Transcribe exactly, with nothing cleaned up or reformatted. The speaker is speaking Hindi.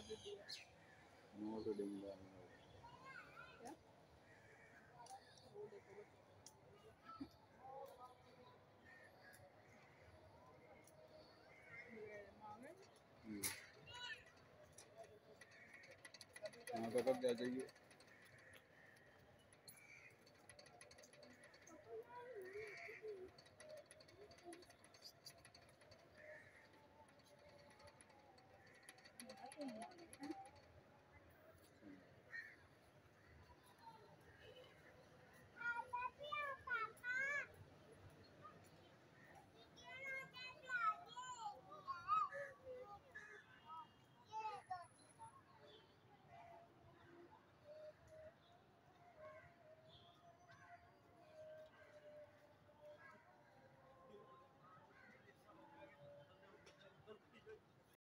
नोट देंगे। क्या वो देखो बस ये मांगे यहाँ पे कब क्या चाहिए?